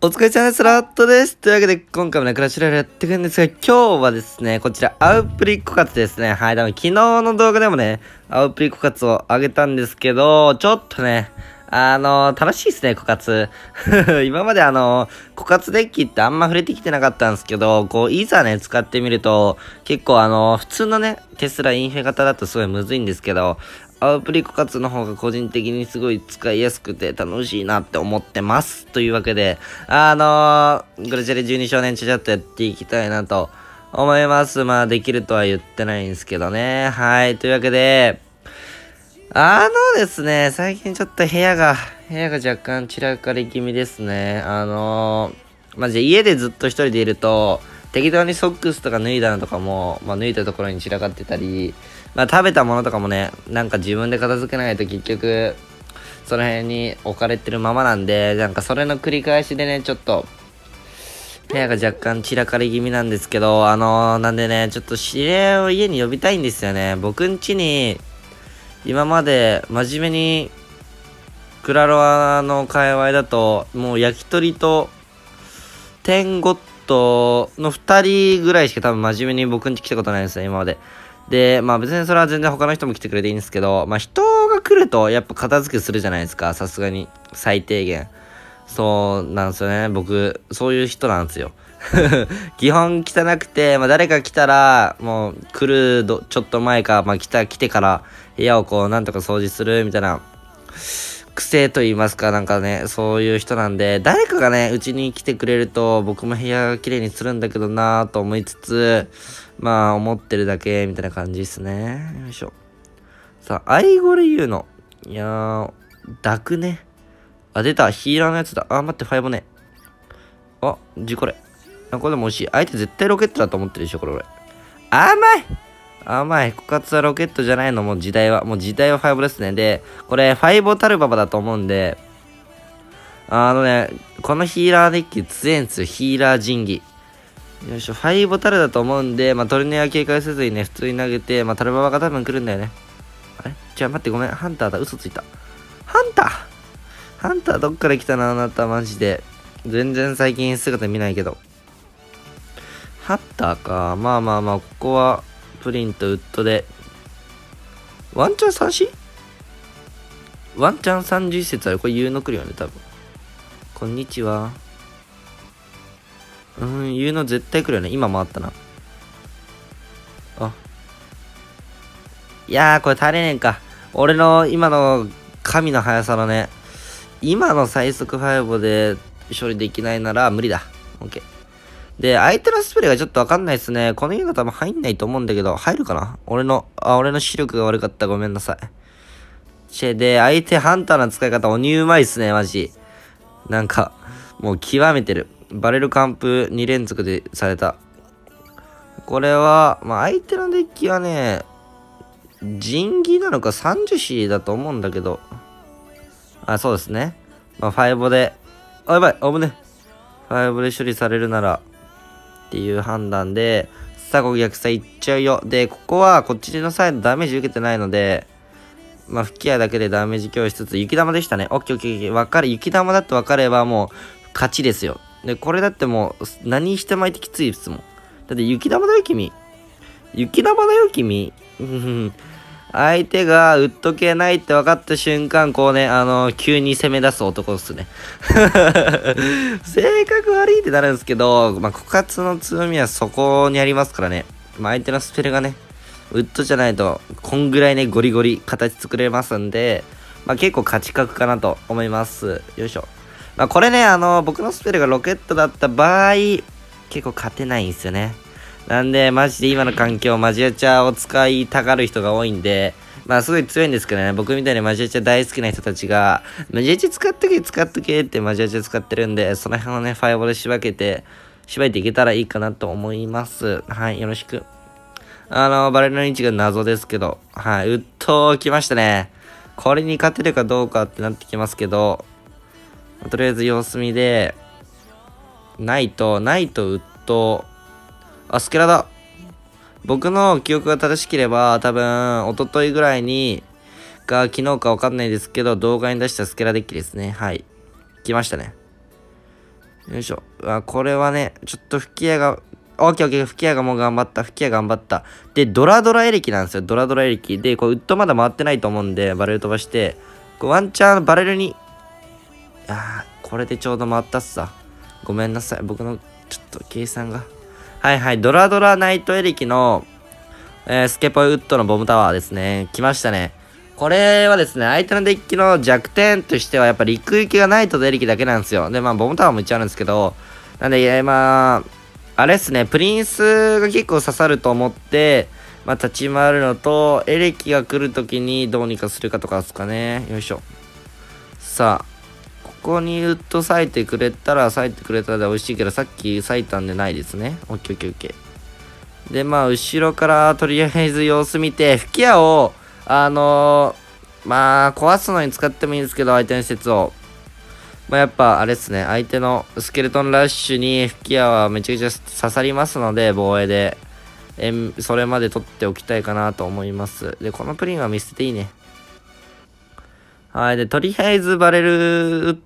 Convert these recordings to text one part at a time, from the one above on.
お疲れ様です。ラットです。というわけで、今回もね、クラッシュロイヤルやっていくんですが、今日はですね、こちら、アウプリコカツですね。はい、多分昨日の動画でもね、アウプリコカツをあげたんですけど、ちょっとね、楽しいですね、コカツ。今までコカツデッキってあんま触れてきてなかったんですけど、こう、いざね、使ってみると、結構普通のね、テスラインフェ型だとすごいむずいんですけど、アウプリコカツの方が個人的にすごい使いやすくて楽しいなって思ってます。というわけで、グラチャレ12少年ちゃちゃっとやっていきたいなと思います。まあ、できるとは言ってないんですけどね。はい。というわけで、ですね、最近ちょっと部屋が若干散らかり気味ですね。まじ家でずっと一人でいると、適当にソックスとか脱いだのとかも、まあ脱いだところに散らかってたり、まあ食べたものとかもね、なんか自分で片付けないと結局、その辺に置かれてるままなんで、なんかそれの繰り返しでね、ちょっと、部屋が若干散らかり気味なんですけど、なんでね、ちょっと知り合いを家に呼びたいんですよね。僕ん家に、今まで真面目に、クラロワの界隈だと、もう焼き鳥と、テンゴットの2人ぐらいしか多分真面目に僕ん家来たことないんですよ、今まで。で、まあ別にそれは全然他の人も来てくれていいんですけど、まあ人が来るとやっぱ片付けするじゃないですか、さすがに。最低限。そうなんですよね、僕、そういう人なんですよ。基本汚くて、まあ誰か来たら、もう来るちょっと前か、まあ来てから部屋をこうなんとか掃除するみたいな、癖と言いますか、なんかね、そういう人なんで、誰かがね、うちに来てくれると、僕も部屋綺麗にするんだけどなぁと思いつつ、まあ、思ってるだけ、みたいな感じですね。よいしょ。さあ、アイゴレ言うの。いやー、ダクね。あ、出た。ヒーラーのやつだ。あ、待って、ファイボね。あ、これ。あ、これでも美味しい。相手絶対ロケットだと思ってるでしょ、これ俺。甘い甘い。コカツはロケットじゃないの、もう時代は。もう時代はファイボですね。で、これ、ファイボタルババだと思うんで、このヒーラーデッキ強いんですよ。ヒーラー神器。よいしょ、ファイボタルだと思うんで、まあ、トルネア警戒せずにね、普通に投げて、まあ、タルババが多分来るんだよね。あれじゃあ待って、ごめん。ハンターだ。嘘ついた。ハンターどっから来たのあなた、マジで。全然最近姿見ないけど。ハンターか。まあまあまあ、ここは、プリンとウッドで。ワンチャン 3C？ ワンチャン30節ある。これ言うの来るよね、多分。こんにちは。言うの絶対来るよね。今回ったな。あ。いやー、これ足りねえんか。俺の今の神の速さのね、今の最速5で処理できないなら無理だ。オッケー。で、相手のスプレーがちょっとわかんないですね。この家が多分入んないと思うんだけど、入るかな俺の視力が悪かった。ごめんなさい。で、相手ハンターの使い方鬼うまいっすね、マジ。なんか、もう極めてる。バレル完封2連続でされた。これは、まあ相手のデッキはね、神器なのか30Cだと思うんだけど。あ、そうですね。まあ5で、あ、やばい、危ね。5で処理されるなら、っていう判断で、さこ逆サいっちゃうよ。で、ここはこっちのサイドダメージ受けてないので、まあ吹き矢だけでダメージ強しつつ、雪玉でしたね。オッケーオッケーオッケー。わかる。雪玉だってわかればもう、勝ちですよ。で、これだってもう、何しても相手きついですもん。だって雪玉だよ、君。雪玉だよ、君。相手が打っとけないって分かった瞬間、こうね、急に攻め出す男ですね。性格悪いってなるんですけど、まあ、枯渇の強みはそこにありますからね。まあ、相手のスペルがね、ウッドじゃないと、こんぐらいね、ゴリゴリ形作れますんで、まあ、結構勝ち確かなと思います。よいしょ。まあ、これね、僕のスペルがロケットだった場合、結構勝てないんですよね。なんで、マジで今の環境、マジアチャを使いたがる人が多いんで、まあすごい強いんですけどね、僕みたいにマジアチャ大好きな人たちが、マジアチャ使っとけってマジアチャ使ってるんで、その辺をね、ファイボでしばいていけたらいいかなと思います。はい、よろしく。バレルの位置が謎ですけど、はい、ウッド来ましたね。これに勝てるかどうかってなってきますけど、とりあえず様子見で、ナイト、ウッド、あ、スケラだ。僕の記憶が正しければ、多分、一昨日ぐらいに、昨日かわかんないですけど、動画に出したスケラデッキですね。はい。来ましたね。 よいしょ。これはね、ちょっと吹き矢が、オッケーオッケー、吹き矢がもう頑張った。吹き矢頑張った。で、ドラドラエレキなんですよ。ドラドラエレキ。で、これウッドまだ回ってないと思うんで、バレル飛ばして、ワンチャンバレルに、これでちょうど回ったっすさ。ごめんなさい。僕の、ちょっと計算が。はいはい。ドラドラナイトエレキの、スケポイウッドのボムタワーですね。来ましたね。これはですね、相手のデッキの弱点としては、やっぱ陸行きがないとデリキだけなんですよ。で、まあ、ボムタワーも一応あるんですけど、なんで、まあ、あれっすね、プリンスが結構刺さると思って、まあ、立ち回るのと、エレキが来るときにどうにかするかとかですかね。よいしょ。さあ、ここにウッド割いてくれたらで美味しいけど、さっき割いたんでないですね。オッケーオッケーオッケー。で、まあ、後ろからとりあえず様子見て、吹き矢を、まあ、壊すのに使ってもいいんですけど、相手の施設を。まあ、やっぱ、あれっすね、相手のスケルトンラッシュに吹き矢はめちゃくちゃ刺さりますので、防衛で。それまで取っておきたいかなと思います。で、このプリンは見捨てていいね。はい。で、とりあえずバレル打って、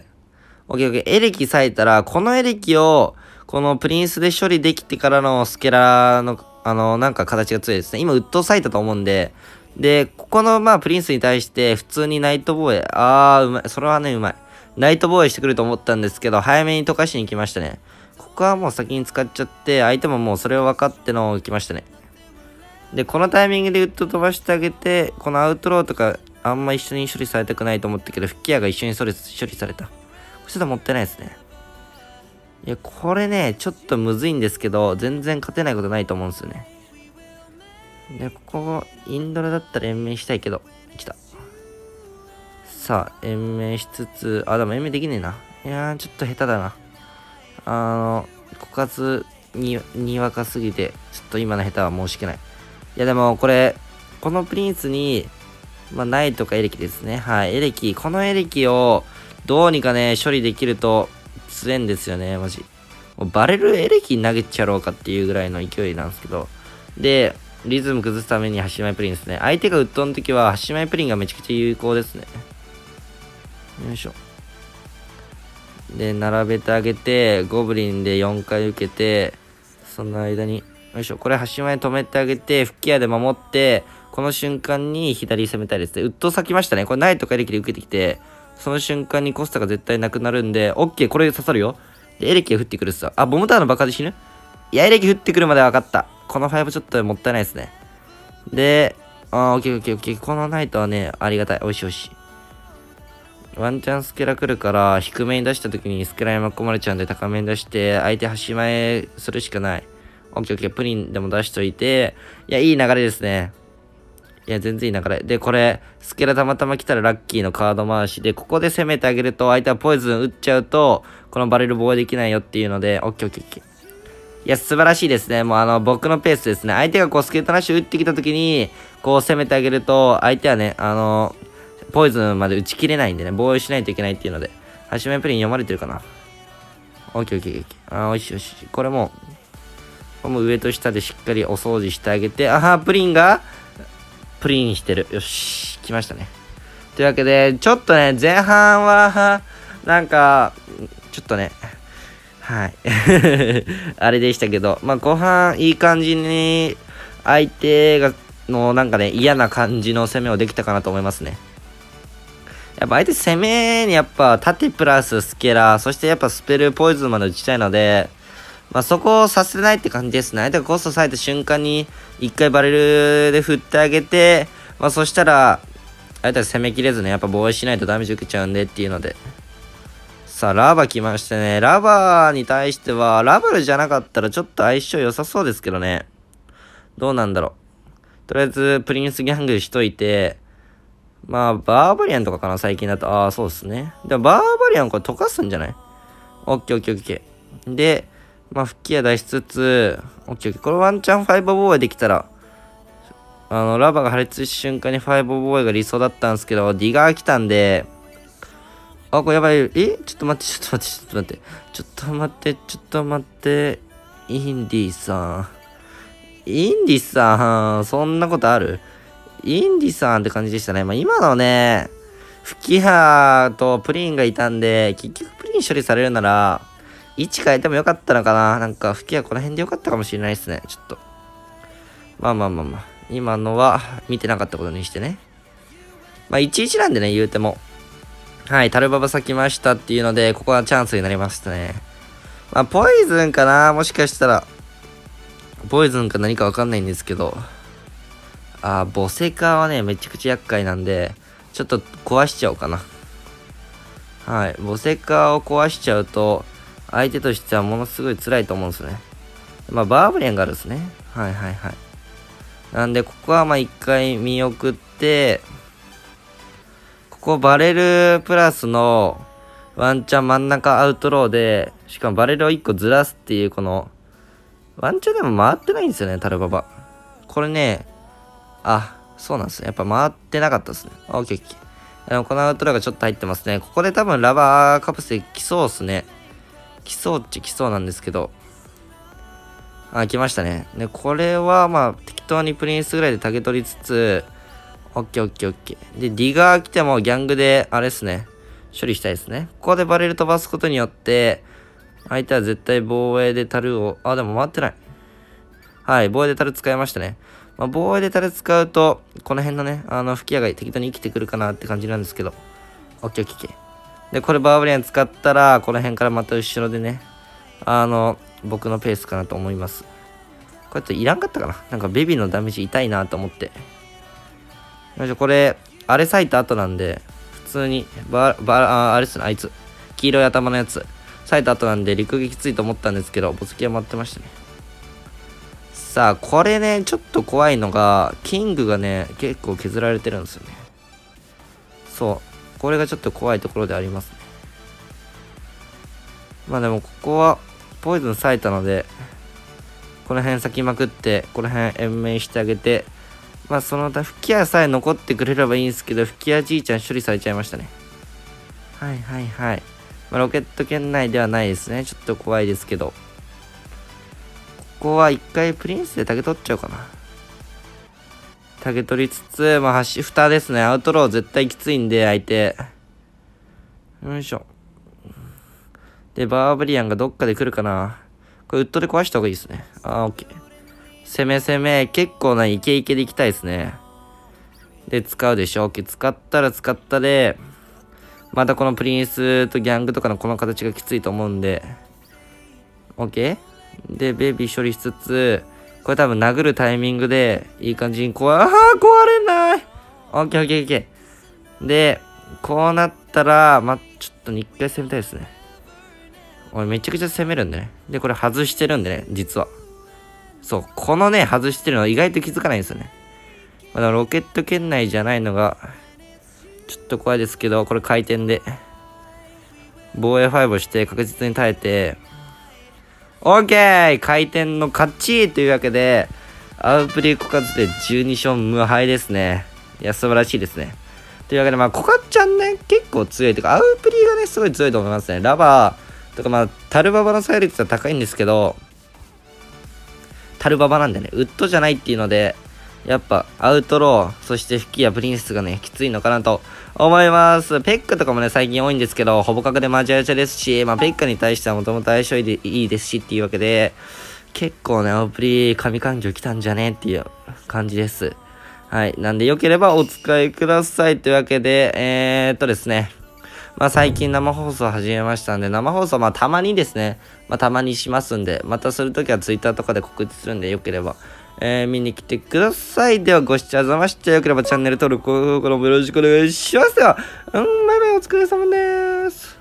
オッケーオッケー。エレキ割いたら、このエレキを、このプリンスで処理できてからのスケラの、なんか形が強いですね。今、ウッド割いたと思うんで、で、ここの、まあ、プリンスに対して、普通にナイト防衛。うまい。それはね、うまい。ナイト防衛してくると思ったんですけど、早めに溶かしに来ましたね。ここはもう先に使っちゃって、相手ももうそれを分かっての来ましたね。で、このタイミングでウッド飛ばしてあげて、このアウトローとか、あんま一緒に処理されたくないと思ったけど、吹き矢が一緒に処理された。これちょっともったいないですね。いや、これね、ちょっとむずいんですけど、全然勝てないことないと思うんですよね。で、ここ、インドラだったら延命したいけど、来た。さあ、延命しつつ、でも延命できねえな。いやー、ちょっと下手だな。枯渇にわかすぎて、ちょっと今の下手は申し訳ない。いや、でも、このプリンスに、まあ、ナイトかエレキですね。はい、エレキ。このエレキを、どうにかね、処理できると、強いんですよね、マジ。もうバレルエレキ投げちゃろうかっていうぐらいの勢いなんですけど。で、リズム崩すためにハシマイプリンですね。相手がウッドの時は、ハシマイプリンがめちゃくちゃ有効ですね。よいしょ。で、並べてあげて、ゴブリンで4回受けて、その間に、よいしょ。これ、端前止めてあげて、吹き矢で守って、この瞬間に左攻めたいですね。ウッド咲きましたね。これ、ナイトかエレキで受けてきて、その瞬間にコスタが絶対なくなるんで、オッケー、これ刺さるよ。で、エレキが降ってくるっすわ。ボムタワーの爆発で死ぬ？いや、エレキ降ってくるまで分かった。この5ちょっともったいないですね。で、オッケーオッケーオッケー。このナイトはね、ありがたい。おいしいおいしい。ワンチャンスケラ来るから、低めに出した時にスケラに巻き込まれちゃうんで高めに出して、相手端前するしかない。オッケーオッケー、プリンでも出しといて、いや、いい流れですね。いや、全然いい流れ。で、これ、スケラたまたま来たらラッキーのカード回しで、ここで攻めてあげると、相手はポイズン打っちゃうと、このバレル防衛できないよっていうので、オッケーオッケーオッケー。いや、素晴らしいですね。もう僕のペースですね。相手がこう、スケルトラッシュ打ってきた時に、こう攻めてあげると、相手はね、ポイズンまで打ち切れないんでね、防衛しないといけないっていうので、ハシメプリン読まれてるかな。オッケーオッケーオッケー。おいしいおいしい。これもう上と下でしっかりお掃除してあげて、プリンが、プリンしてる。よし、来ましたね。というわけで、ちょっとね、前半は、なんか、ちょっとね、はい。あれでしたけど、まあ後半いい感じに、相手のなんかね、嫌な感じの攻めをできたかなと思いますね。やっぱ相手攻めにやっぱ縦プラススケラー、そしてやっぱスペルポイズンまで打ちたいので、まあそこをさせないって感じですね。相手がコストされた瞬間に一回バレルで振ってあげて、まあそしたら、相手は攻めきれずね、やっぱ防衛しないとダメージ受けちゃうんでっていうので。さあ、ラバ来ましたね。ラバに対しては、ラバルじゃなかったらちょっと相性良さそうですけどね。どうなんだろう。とりあえず、プリンスギャングしといて、まあ、バーバリアンとかかな、最近だと。そうですね。でも、バーバリアンこれ溶かすんじゃない？オッケーオッケーオッケー。で、まあ、吹き矢出しつつ、オッケーオッケー。これワンチャン5防衛できたら、ラバが破裂した瞬間に5防衛が理想だったんですけど、ディガー来たんで、これやばい。ちょっと待って。ちょっと待って。インディさん、そんなことある？インディさんって感じでしたね。まあ、今のね、吹き矢とプリンがいたんで、結局プリン処理されるなら、 位置変えてもよかったのかな。なんか、吹きはこの辺でよかったかもしれないですね。ちょっと。まあ。今のは見てなかったことにしてね。まあ、1-1なんでね、言うても。はい、タルババ咲きましたっていうので、ここはチャンスになりましたね。まあ、ポイズンかな、もしかしたら。ポイズンか何かわかんないんですけど。ボセカはね、めちゃくちゃ厄介なんで、ちょっと壊しちゃおうかな。はい、ボセカを壊しちゃうと、相手としてはものすごい辛いと思うんですね。まあ、バーブリアンがあるんですね。はい。なんで、ここはまあ一回見送って、ここバレルプラスのワンチャン真ん中アウトローで、しかもバレルを1個ずらすっていうこの、ワンチャンでも回ってないんですよね、タルババ。これね、そうなんですね。やっぱ回ってなかったですね。オッケー。でもこのアウトローがちょっと入ってますね。ここで多分ラバーカプセル来そうっすね。来そうっちゃ来そうなんですけど。来ましたね。で、これはまあ適当にプリンスぐらいで竹取りつつ、オッケー。で、ディガー来てもギャングで、あれっすね。処理したいですね。ここでバレル飛ばすことによって、相手は絶対防衛でタルを、でも回ってない。はい、防衛でタル使いましたね。まあ、防衛でタル使うと、この辺のね、吹き矢が適当に生きてくるかなって感じなんですけど。オッケー。で、これバーブリアン使ったら、この辺からまた後ろでね、僕のペースかなと思います。これっていらんかったかな、なんかベビーのダメージ痛いなと思って。これ、あれ咲いた後なんで、普通に、あれっすね、あいつ。黄色い頭のやつ。咲いた後なんで、陸撃きついと思ったんですけど、ボスキは待ってましたね。さあ、これね、ちょっと怖いのが、キングがね、結構削られてるんですよね。そう。これがちょっと怖いところでありますね。まあでも、ここは、ポイズン咲いたので、この辺咲きまくって、この辺延命してあげて、まあその他、吹き矢さえ残ってくれればいいんですけど、吹き矢じいちゃん処理されちゃいましたね。はい。まあ、ロケット圏内ではないですね。ちょっと怖いですけど。ここは一回プリンスで竹取っちゃおうかな。竹取りつつ、まあ蓋ですね。アウトロー絶対きついんで、相手。よいしょ。で、バーブリアンがどっかで来るかな。これウッドで壊した方がいいですね。オッケー。攻め。結構なイケイケでいきたいですね。で、使うでしょ。OK。使ったで、またこのプリンスとギャングとかのこの形がきついと思うんで、OK。で、ベビー処理しつつ、これ多分殴るタイミングで、いい感じに壊れない。OK。で、こうなったら、ちょっと一回攻めたいですね。俺めちゃくちゃ攻めるんでね。で、これ外してるんでね、実は。そう、このね、外してるの意外と気づかないんですよね。まだロケット圏内じゃないのが、ちょっと怖いですけど、これ回転で、防衛5をして確実に耐えて、OK! 回転の勝ちというわけで、アウプリコカズで12勝無敗ですね。いや、素晴らしいですね。というわけで、コカちゃんね、結構強いというか、アウプリがね、すごい強いと思いますね。ラバーとか、タルババの採率は高いんですけど、タルババなんでね、ウッドじゃないっていうので、やっぱアウトロー、そして吹きやプリンスがね、きついのかなと思います。ペッカとかもね、最近多いんですけど、ほぼ角でマジアチャですし、ペッカに対してはもともと相性いいですしっていうわけで、結構ね、アウプリ神感情来たんじゃねっていう感じです。はい。なんで、良ければお使いくださいというわけで、ですね。最近生放送始めましたんで、生放送たまにですね、たまにしますんで、またするときは Twitter とかで告知するんで、良ければ、見に来てください。では、ご視聴ありがとうございました。良ければチャンネル登録、高評価のよろしくお願いしますよ。バイバイ、お疲れ様です。